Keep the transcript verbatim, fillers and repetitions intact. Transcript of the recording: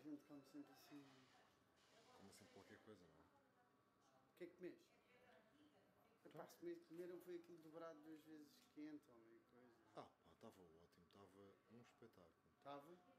gente come sempre assim. Como assim qualquer coisa, não é? O que é que comeste? Epá, se comer- comeram foi aquilo dobrado duas vezes quente ou meio coisa. Ah, pá, estava ótimo, estava um espetáculo. Estava?